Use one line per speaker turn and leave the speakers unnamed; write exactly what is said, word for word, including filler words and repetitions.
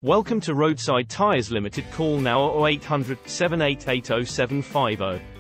Welcome to Roadside Tyres Limited. Call now or eight hundred, seven eight eight oh seven five oh.